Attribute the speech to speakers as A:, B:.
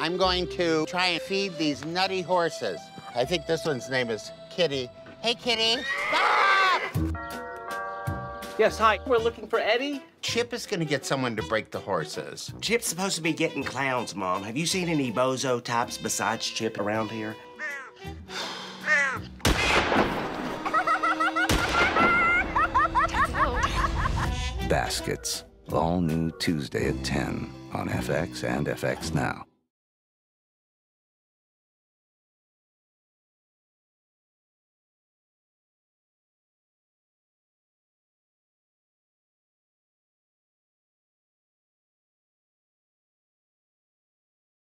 A: I'm going to try and feed these nutty horses. I think this one's name is Kitty. Hey, Kitty. Stop!
B: Yes, hi. We're looking for Eddie.
A: Chip is gonna get someone to break the horses.
C: Chip's supposed to be getting clowns, Mom. Have you seen any bozo types besides Chip around here?
D: Baskets, all new Tuesday at 10 on FX and FX Now.